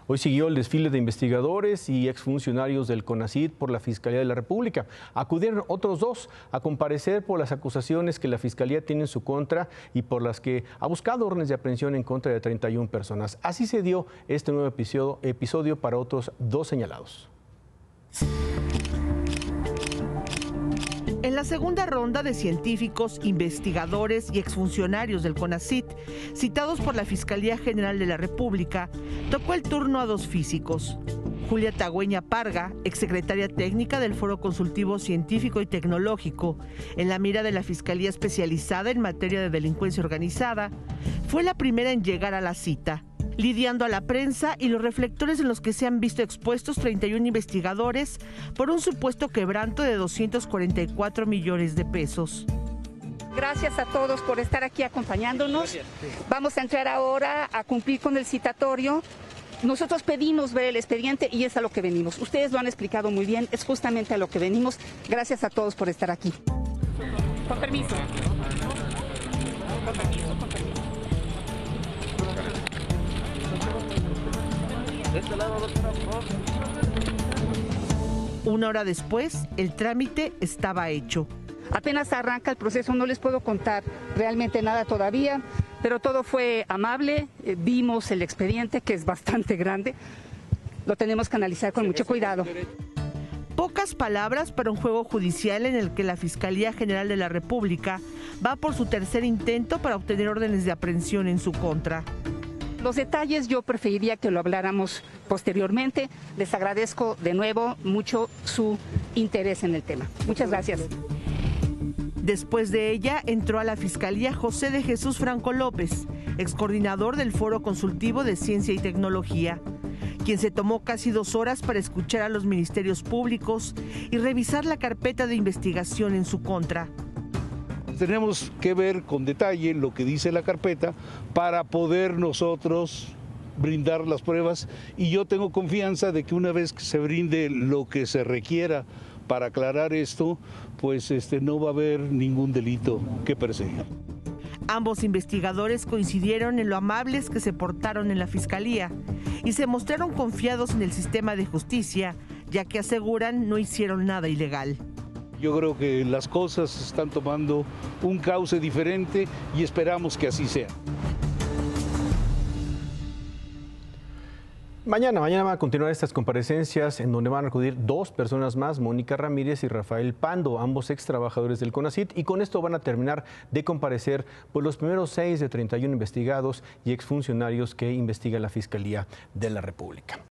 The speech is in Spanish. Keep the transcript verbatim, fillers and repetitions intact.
Hoy siguió el desfile de investigadores y exfuncionarios del CONACYT por la Fiscalía de la República. Acudieron otros dos a comparecer por las acusaciones que la Fiscalía tiene en su contra y por las que ha buscado órdenes de aprehensión en contra de treinta y una personas. Así se dio este nuevo episodio, episodio para otros dos señalados. En la segunda ronda de científicos, investigadores y exfuncionarios del CONACYT, citados por la Fiscalía General de la República, tocó el turno a dos físicos. Julia Tagüeña Parga, exsecretaria técnica del Foro Consultivo Científico y Tecnológico, en la mira de la Fiscalía Especializada en materia de delincuencia organizada, fue la primera en llegar a la cita, lidiando a la prensa y los reflectores en los que se han visto expuestos treinta y un investigadores por un supuesto quebranto de doscientos cuarenta y cuatro millones de pesos. Gracias a todos por estar aquí acompañándonos. Vamos a entrar ahora a cumplir con el citatorio. Nosotros pedimos ver el expediente y es a lo que venimos. Ustedes lo han explicado muy bien, es justamente a lo que venimos. Gracias a todos por estar aquí. Con permiso. Con permiso, con permiso. Una hora después, el trámite estaba hecho. Apenas arranca el proceso, no les puedo contar realmente nada todavía, pero todo fue amable. Eh, vimos el expediente, que es bastante grande. Lo tenemos que analizar con mucho cuidado. Pocas palabras para un juego judicial en el que la Fiscalía General de la República va por su tercer intento para obtener órdenes de aprehensión en su contra. Los detalles yo preferiría que lo habláramos posteriormente. Les agradezco de nuevo mucho su interés en el tema. Muchas gracias. Después de ella entró a la Fiscalía José de Jesús Franco López, excoordinador del Foro Consultivo de Ciencia y Tecnología, quien se tomó casi dos horas para escuchar a los ministerios públicos y revisar la carpeta de investigación en su contra. Tenemos que ver con detalle lo que dice la carpeta para poder nosotros brindar las pruebas, y yo tengo confianza de que una vez que se brinde lo que se requiera para aclarar esto, pues este, no va a haber ningún delito que perseguir. Ambos investigadores coincidieron en lo amables que se portaron en la Fiscalía y se mostraron confiados en el sistema de justicia, ya que aseguran no hicieron nada ilegal. Yo creo que las cosas están tomando un cauce diferente y esperamos que así sea. Mañana, mañana van a continuar estas comparecencias en donde van a acudir dos personas más, Mónica Ramírez y Rafael Pando, ambos ex trabajadores del CONACYT, y con esto van a terminar de comparecer pues, los primeros seis de treinta y uno investigados y exfuncionarios que investiga la Fiscalía de la República.